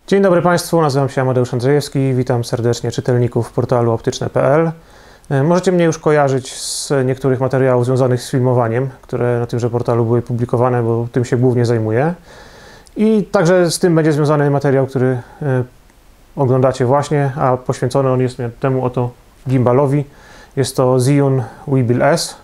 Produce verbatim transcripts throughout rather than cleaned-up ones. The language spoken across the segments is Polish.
Dzień dobry Państwu, nazywam się Amadeusz Andrzejewski, witam serdecznie czytelników portalu optyczne kropka p l. Możecie mnie już kojarzyć z niektórych materiałów związanych z filmowaniem, które na tymże portalu były publikowane, bo tym się głównie zajmuję. I także z tym będzie związany materiał, który oglądacie właśnie, a poświęcony on jest temu oto gimbalowi. Jest to Zhiyun Weebill S.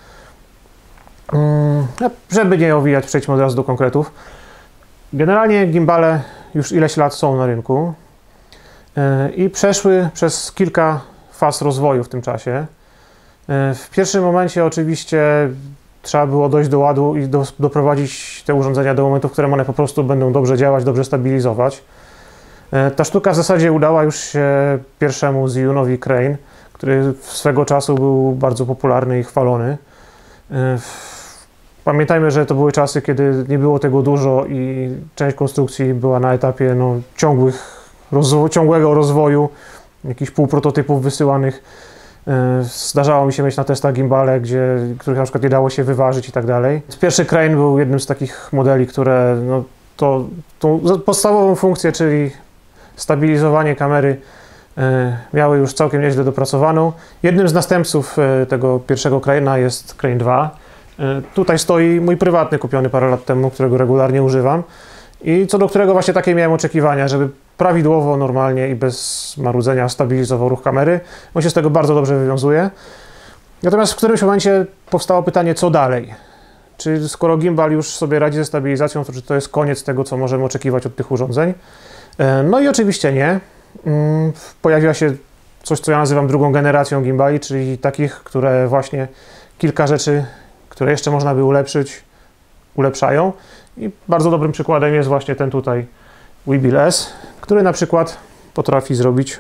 Żeby nie owijać, przejdźmy od razu do konkretów. Generalnie gimbale już ileś lat są na rynku i przeszły przez kilka faz rozwoju w tym czasie. W pierwszym momencie oczywiście trzeba było dojść do ładu i do, doprowadzić te urządzenia do momentu, w którym one po prostu będą dobrze działać, dobrze stabilizować. Ta sztuka w zasadzie udała już się pierwszemu Zhiyunowi Crane, który swego czasu był bardzo popularny i chwalony. Pamiętajmy, że to były czasy, kiedy nie było tego dużo i część konstrukcji była na etapie no, ciągłych, rozwo ciągłego rozwoju, jakichś półprototypów wysyłanych. Zdarzało mi się mieć na testach gimbale, gdzie, których na przykład nie dało się wyważyć i tak dalej. Pierwszy Crane był jednym z takich modeli, które no, to, tą podstawową funkcję, czyli stabilizowanie kamery, miały już całkiem nieźle dopracowaną. Jednym z następców tego pierwszego Crane'a jest Crane dwa. Tutaj stoi mój prywatny, kupiony parę lat temu, którego regularnie używam i co do którego właśnie takie miałem oczekiwania, żeby prawidłowo, normalnie i bez marudzenia stabilizował ruch kamery. On się z tego bardzo dobrze wywiązuje. Natomiast w którymś momencie powstało pytanie, co dalej? Czy skoro gimbal już sobie radzi ze stabilizacją, to czy to jest koniec tego, co możemy oczekiwać od tych urządzeń? No i oczywiście nie. Pojawiła się coś, co ja nazywam drugą generacją gimbali, czyli takich, które właśnie kilka rzeczy, które jeszcze można by ulepszyć, ulepszają. I bardzo dobrym przykładem jest właśnie ten tutaj Weebill S, który na przykład potrafi zrobić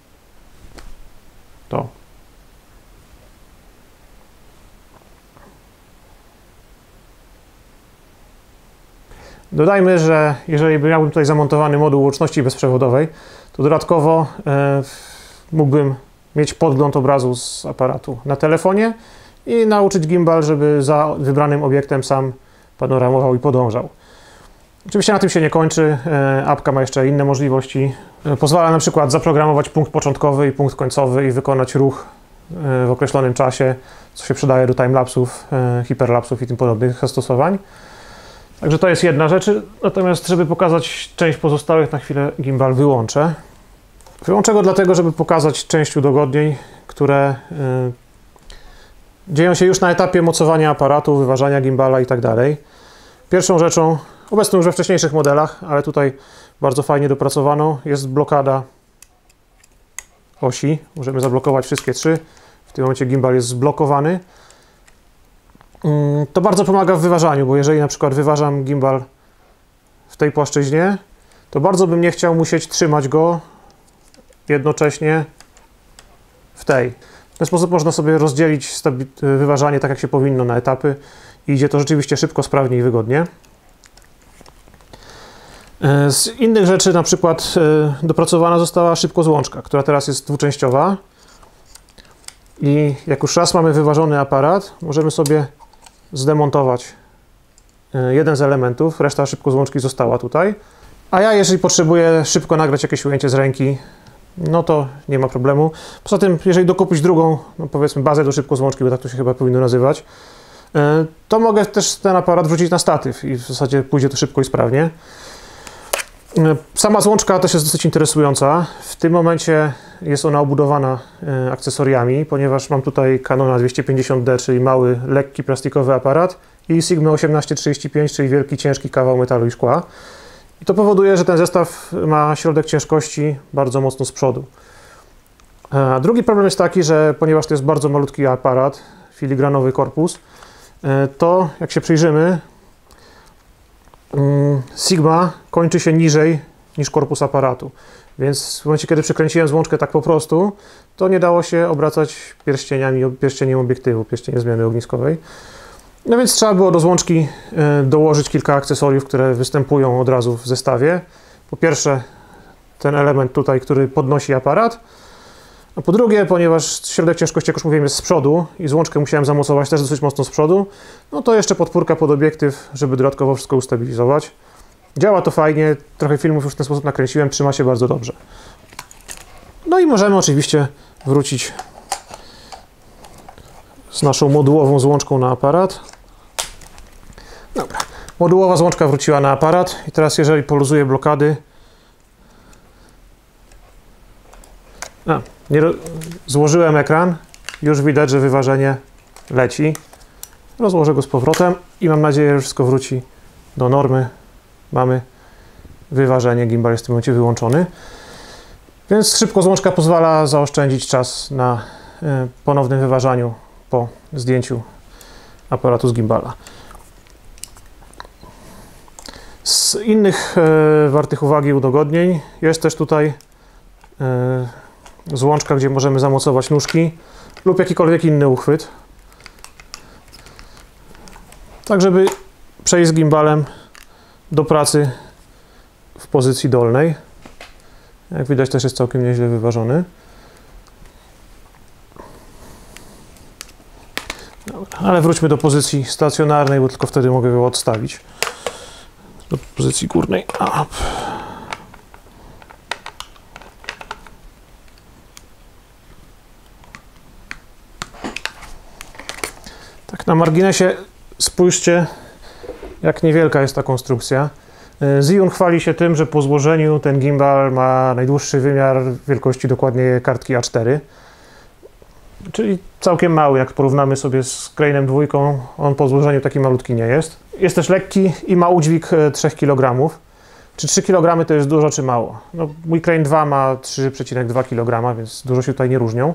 to. Dodajmy, że jeżeli miałbym tutaj zamontowany moduł łączności bezprzewodowej, to dodatkowo e, mógłbym mieć podgląd obrazu z aparatu na telefonie i nauczyć gimbal, żeby za wybranym obiektem sam panoramował i podążał. Oczywiście na tym się nie kończy. Apka ma jeszcze inne możliwości. Pozwala na przykład zaprogramować punkt początkowy i punkt końcowy i wykonać ruch w określonym czasie, co się przydaje do timelapsów, hiperlapsów i tym podobnych zastosowań. Także to jest jedna rzecz. Natomiast żeby pokazać część pozostałych, na chwilę gimbal wyłączę. Wyłączę go dlatego, żeby pokazać część udogodnień, które dzieją się już na etapie mocowania aparatu, wyważania gimbala i tak dalej. Pierwszą rzeczą, obecną już we wcześniejszych modelach, ale tutaj bardzo fajnie dopracowaną, jest blokada osi. Możemy zablokować wszystkie trzy. W tym momencie gimbal jest zblokowany. To bardzo pomaga w wyważaniu, bo jeżeli na przykład wyważam gimbal w tej płaszczyźnie, to bardzo bym nie chciał musieć trzymać go jednocześnie w tej. W ten sposób można sobie rozdzielić wyważanie tak, jak się powinno, na etapy i idzie to rzeczywiście szybko, sprawnie i wygodnie. Z innych rzeczy na przykład dopracowana została szybkozłączka, która teraz jest dwuczęściowa i jak już raz mamy wyważony aparat, możemy sobie zdemontować jeden z elementów, reszta szybkozłączki została tutaj, a ja jeżeli potrzebuję szybko nagrać jakieś ujęcie z ręki, no to nie ma problemu. Poza tym, jeżeli dokupić drugą, no powiedzmy bazę do szybkozłączki, bo tak to się chyba powinno nazywać, to mogę też ten aparat wrzucić na statyw i w zasadzie pójdzie to szybko i sprawnie. Sama złączka też jest dosyć interesująca. W tym momencie jest ona obudowana akcesoriami, ponieważ mam tutaj Canona dwieście pięćdziesiąt D, czyli mały, lekki, plastikowy aparat i Sigma osiemnaście trzydzieści pięć, czyli wielki, ciężki kawał metalu i szkła. I to powoduje, że ten zestaw ma środek ciężkości bardzo mocno z przodu. A drugi problem jest taki, że ponieważ to jest bardzo malutki aparat, filigranowy korpus, to jak się przyjrzymy, Sigma kończy się niżej niż korpus aparatu. Więc w momencie, kiedy przykręciłem złączkę tak po prostu, to nie dało się obracać pierścieniami, pierścieniem obiektywu, pierścieniem zmiany ogniskowej. No więc trzeba było do złączki dołożyć kilka akcesoriów, które występują od razu w zestawie. Po pierwsze ten element tutaj, który podnosi aparat, a po drugie, ponieważ środek ciężkości, jak już mówiłem, jest z przodu i złączkę musiałem zamocować też dosyć mocno z przodu, no to jeszcze podpórka pod obiektyw, żeby dodatkowo wszystko ustabilizować. Działa to fajnie, trochę filmów już w ten sposób nakręciłem, trzyma się bardzo dobrze. No i możemy oczywiście wrócić z naszą modułową złączką na aparat. Dobra, modułowa złączka wróciła na aparat i teraz jeżeli poluzuję blokady, a, nie złożyłem ekran, już widać, że wyważenie leci. Rozłożę go z powrotem i mam nadzieję, że wszystko wróci do normy. Mamy wyważenie, gimbal jest w tym momencie wyłączony. Więc szybko złączka pozwala zaoszczędzić czas na ponownym wyważaniu po zdjęciu aparatu z gimbala. Z innych e, wartych uwagi udogodnień jest też tutaj e, złączka, gdzie możemy zamocować nóżki lub jakikolwiek inny uchwyt, tak żeby przejść z gimbalem do pracy w pozycji dolnej. Jak widać, też jest całkiem nieźle wyważony. Dobra, ale wróćmy do pozycji stacjonarnej, bo tylko wtedy mogę go odstawić. Do pozycji górnej. Up. Tak na marginesie spójrzcie, jak niewielka jest ta konstrukcja. Zhiyun chwali się tym, że po złożeniu ten gimbal ma najdłuższy wymiar wielkości dokładnie kartki A cztery. Czyli całkiem mały, jak porównamy sobie z Crane'em dwójką, on po złożeniu taki malutki nie jest. Jest też lekki i ma udźwig trzy kilogramy. Czy trzy kilogramy to jest dużo, czy mało? No, mój Crane dwa ma trzy przecinek dwa kilograma, więc dużo się tutaj nie różnią.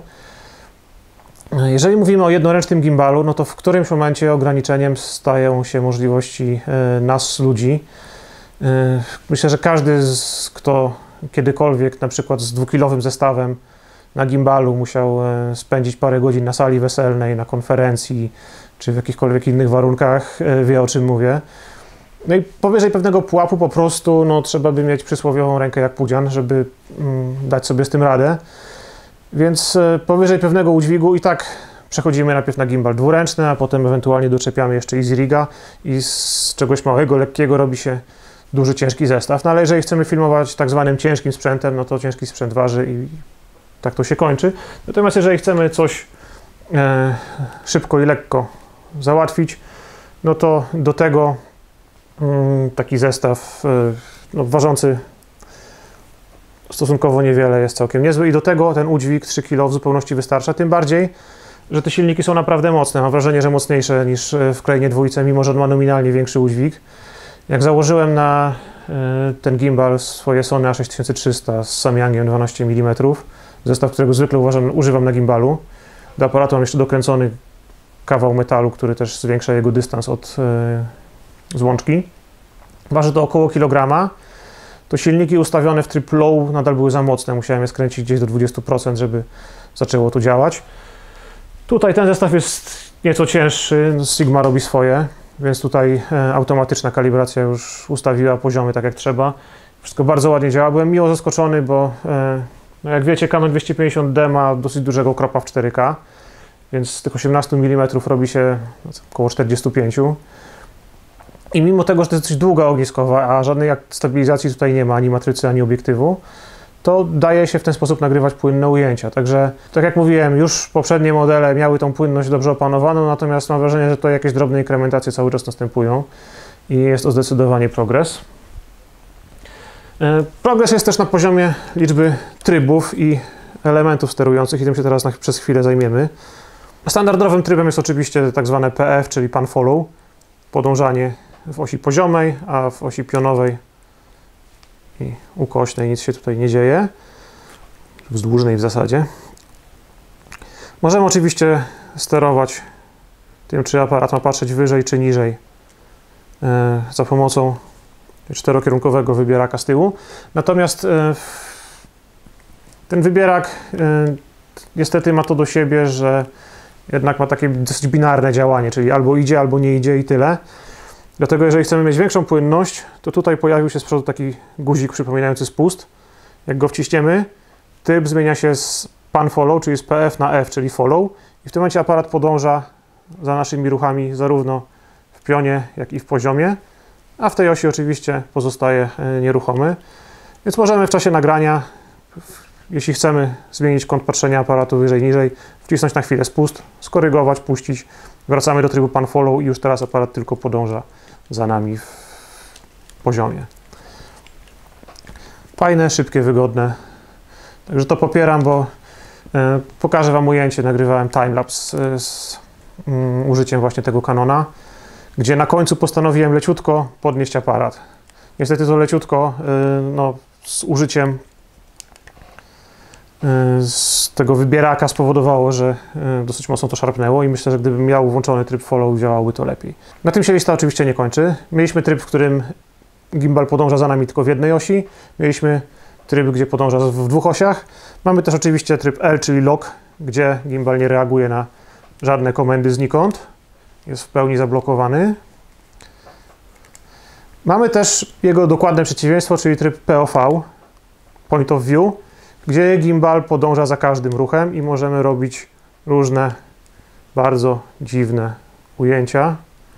Jeżeli mówimy o jednoręcznym gimbalu, no to w którymś momencie ograniczeniem stają się możliwości nas, ludzi. Myślę, że każdy, z, kto kiedykolwiek na przykład z dwukilowym zestawem na gimbalu musiał spędzić parę godzin na sali weselnej, na konferencji, czy w jakichkolwiek innych warunkach, wie, o czym mówię. No i powyżej pewnego pułapu po prostu no, trzeba by mieć przysłowiową rękę jak pudzian, żeby mm, dać sobie z tym radę. Więc powyżej pewnego udźwigu i tak przechodzimy najpierw na gimbal dwuręczny, a potem ewentualnie doczepiamy jeszcze easy riga i z czegoś małego, lekkiego robi się duży, ciężki zestaw. No ale jeżeli chcemy filmować tak zwanym ciężkim sprzętem, no to ciężki sprzęt waży i tak to się kończy. Natomiast jeżeli chcemy coś e, szybko i lekko załatwić, no to do tego mm, taki zestaw e, no, ważący stosunkowo niewiele jest całkiem niezły i do tego ten udźwig trzy kilo w zupełności wystarcza, tym bardziej, że te silniki są naprawdę mocne. Mam wrażenie, że mocniejsze niż w Crane'ie dwójce, mimo że on ma nominalnie większy udźwig. Jak założyłem na y, ten gimbal swoje Sony A sześć tysiące trzysta z Samyangiem dwanaście milimetrów, zestaw, którego zwykle uważam, używam na gimbalu. Do aparatu mam jeszcze dokręcony kawał metalu, który też zwiększa jego dystans od y, złączki. Waży to około kilograma. To silniki ustawione w tryb low nadal były za mocne. Musiałem je skręcić gdzieś do dwudziestu procent, żeby zaczęło to działać. Tutaj ten zestaw jest nieco cięższy. Sigma robi swoje, więc tutaj e, automatyczna kalibracja już ustawiła poziomy tak jak trzeba. Wszystko bardzo ładnie działa. Byłem miło zaskoczony, bo e, no jak wiecie, Canon dwieście pięćdziesiąt D ma dosyć dużego kropa w cztery K, więc z tych osiemnastu milimetrów robi się około czterdziestu pięciu. I mimo tego, że to jest dosyć długa ogniskowa, a żadnej stabilizacji tutaj nie ma, ani matrycy, ani obiektywu, to daje się w ten sposób nagrywać płynne ujęcia. Także, tak jak mówiłem, już poprzednie modele miały tą płynność dobrze opanowaną, natomiast mam wrażenie, że tutaj jakieś drobne inkrementacje cały czas następują i jest to zdecydowanie progres. Progres jest też na poziomie liczby trybów i elementów sterujących i tym się teraz na, przez chwilę zajmiemy. Standardowym trybem jest oczywiście tak zwane P F, czyli pan follow, podążanie w osi poziomej, a w osi pionowej i ukośnej nic się tutaj nie dzieje, wzdłużnej w zasadzie. Możemy oczywiście sterować tym, czy aparat ma patrzeć wyżej, czy niżej e, za pomocą czterokierunkowego wybieraka z tyłu. Natomiast e, ten wybierak e, niestety ma to do siebie, że jednak ma takie dosyć binarne działanie, czyli albo idzie, albo nie idzie i tyle. Dlatego jeżeli chcemy mieć większą płynność, to tutaj pojawił się z przodu taki guzik przypominający spust. Jak go wciśniemy, typ zmienia się z pan follow, czyli z P F na F, czyli follow. I w tym momencie aparat podąża za naszymi ruchami zarówno w pionie, jak i w poziomie. a w tej osi oczywiście pozostaje nieruchomy. Więc możemy w czasie nagrania, jeśli chcemy zmienić kąt patrzenia aparatu wyżej, niżej, wcisnąć na chwilę spust, skorygować, puścić, wracamy do trybu pan follow i już teraz aparat tylko podąża za nami w poziomie. Fajne, szybkie, wygodne. Także to popieram, bo e, pokażę Wam ujęcie, nagrywałem timelapse z, z um, użyciem właśnie tego Canona, gdzie na końcu postanowiłem leciutko podnieść aparat. Niestety to leciutko, e, no, z użyciem e, z tego wybieraka spowodowało, że e, dosyć mocno to szarpnęło i myślę, że gdybym miał włączony tryb follow, działałby to lepiej. Na tym się lista oczywiście nie kończy. Mieliśmy tryb, w którym gimbal podąża za nami tylko w jednej osi. Mieliśmy tryb, gdzie podąża w dwóch osiach. Mamy też oczywiście tryb L, czyli lock, gdzie gimbal nie reaguje na żadne komendy znikąd. Jest w pełni zablokowany. Mamy też jego dokładne przeciwieństwo, czyli tryb P O V, Point of View, gdzie gimbal podąża za każdym ruchem i możemy robić różne bardzo dziwne ujęcia.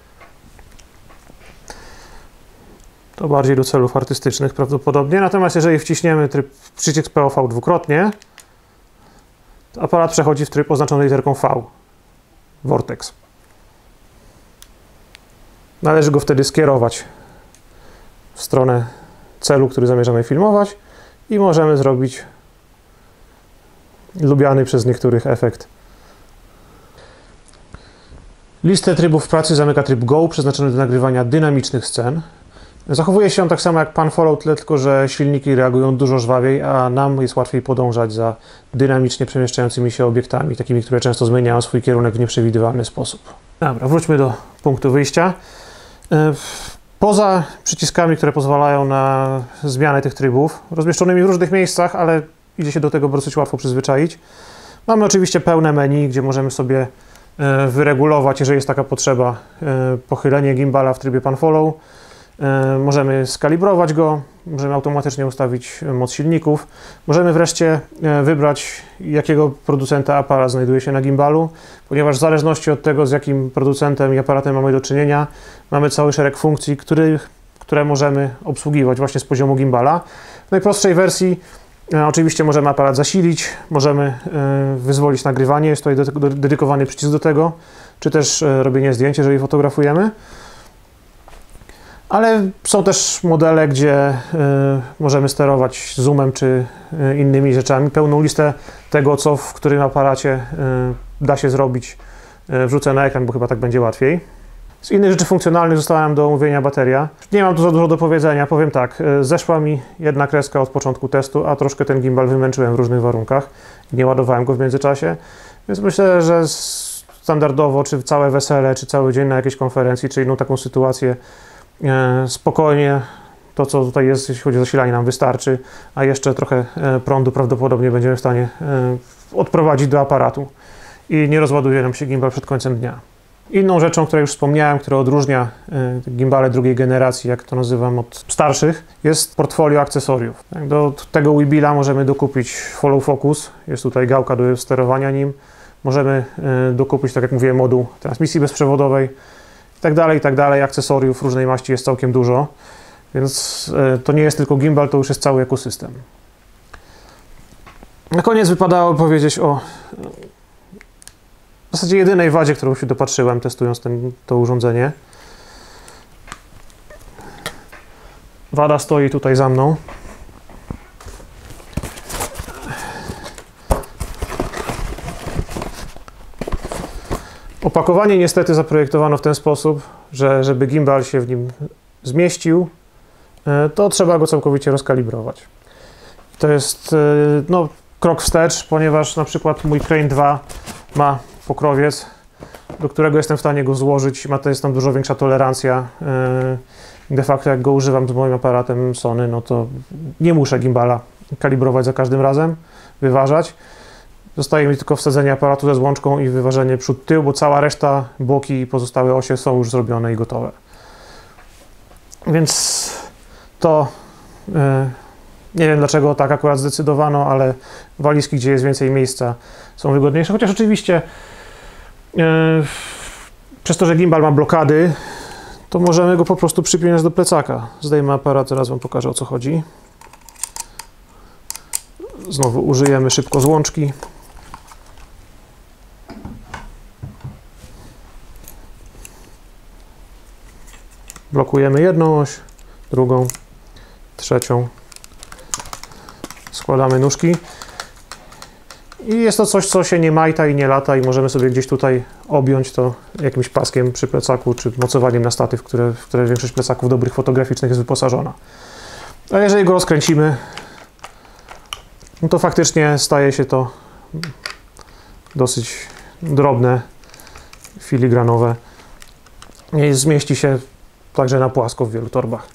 To bardziej do celów artystycznych prawdopodobnie. Natomiast jeżeli wciśniemy tryb, przycisk P O V dwukrotnie, to aparat przechodzi w tryb oznaczony literką V, Vortex. Należy go wtedy skierować w stronę celu, który zamierzamy filmować i możemy zrobić lubiany przez niektórych efekt. Listę trybów pracy zamyka tryb Go, przeznaczony do nagrywania dynamicznych scen. Zachowuje się on tak samo jak pan follow, tyle tylko, że silniki reagują dużo żwawiej, a nam jest łatwiej podążać za dynamicznie przemieszczającymi się obiektami, takimi, które często zmieniają swój kierunek w nieprzewidywalny sposób. Dobra, wróćmy do punktu wyjścia. Poza przyciskami, które pozwalają na zmianę tych trybów, rozmieszczonymi w różnych miejscach, ale idzie się do tego dosyć łatwo przyzwyczaić, mamy oczywiście pełne menu, gdzie możemy sobie wyregulować, jeżeli jest taka potrzeba, pochylenie gimbala w trybie pan follow. Możemy skalibrować go, możemy automatycznie ustawić moc silników. Możemy wreszcie wybrać, jakiego producenta aparat znajduje się na gimbalu, ponieważ w zależności od tego, z jakim producentem i aparatem mamy do czynienia, mamy cały szereg funkcji, który, które możemy obsługiwać właśnie z poziomu gimbala. W najprostszej wersji oczywiście możemy aparat zasilić, możemy wyzwolić nagrywanie, jest tutaj dedykowany przycisk do tego, czy też robienie zdjęć, jeżeli fotografujemy. Ale są też modele, gdzie y, możemy sterować zoomem czy y, innymi rzeczami. Pełną listę tego, co w którym aparacie y, da się zrobić, y, wrzucę na ekran, bo chyba tak będzie łatwiej. Z innych rzeczy funkcjonalnych została nam do omówienia bateria. Nie mam tu za dużo do powiedzenia. Powiem tak, y, zeszła mi jedna kreska od początku testu, a troszkę ten gimbal wymęczyłem w różnych warunkach. Nie ładowałem go w międzyczasie, więc myślę, że standardowo, czy całe wesele, czy cały dzień na jakiejś konferencji, czy inną taką sytuację, spokojnie to, co tutaj jest, jeśli chodzi o zasilanie, nam wystarczy, a jeszcze trochę prądu prawdopodobnie będziemy w stanie odprowadzić do aparatu i nie rozładuje nam się gimbal przed końcem dnia. Inną rzeczą, o której już wspomniałem, która odróżnia gimbale drugiej generacji, jak to nazywam, od starszych, jest portfolio akcesoriów. Do tego Webila możemy dokupić follow focus, jest tutaj gałka do sterowania nim, możemy dokupić, tak jak mówiłem, moduł transmisji bezprzewodowej, i tak dalej, i tak dalej. Akcesoriów różnej maści jest całkiem dużo, więc to nie jest tylko gimbal, to już jest cały ekosystem. Na koniec wypadało powiedzieć o w zasadzie jedynej wadzie, którą się dopatrzyłem, testując ten, to urządzenie. Wada stoi tutaj za mną. Opakowanie niestety zaprojektowano w ten sposób, że żeby gimbal się w nim zmieścił, to trzeba go całkowicie rozkalibrować. To jest no, krok wstecz, ponieważ na przykład mój Crane dwa ma pokrowiec, do którego jestem w stanie go złożyć, ma to jest tam dużo większa tolerancja. De facto jak go używam z moim aparatem Sony, no to nie muszę gimbala kalibrować za każdym razem, wyważać. Zostaje mi tylko wsadzenie aparatu ze złączką i wyważenie przód-tył, bo cała reszta, boki i pozostałe osie są już zrobione i gotowe. Więc to yy, nie wiem dlaczego tak akurat zdecydowano, ale walizki, gdzie jest więcej miejsca, są wygodniejsze. Chociaż oczywiście yy, przez to, że gimbal ma blokady, to możemy go po prostu przypiąć do plecaka. Zdejmę aparat, zaraz Wam pokażę, o co chodzi. Znowu użyjemy szybko złączki. Blokujemy jedną oś, drugą, trzecią. Składamy nóżki. I jest to coś, co się nie majta i nie lata i możemy sobie gdzieś tutaj objąć to jakimś paskiem przy plecaku, czy mocowaniem na statyw, które, w które większość plecaków dobrych fotograficznych jest wyposażona. A jeżeli go rozkręcimy, no to faktycznie staje się to dosyć drobne, filigranowe i zmieści się także na płasko w wielu torbach.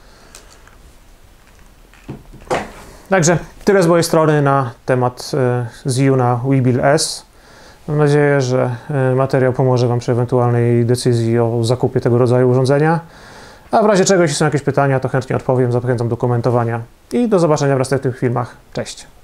Także tyle z mojej strony na temat Zhiyuna Weebill S. Mam nadzieję, że materiał pomoże Wam przy ewentualnej decyzji o zakupie tego rodzaju urządzenia. A w razie czego, jeśli są jakieś pytania, to chętnie odpowiem, zachęcam do komentowania i do zobaczenia w następnych filmach. Cześć!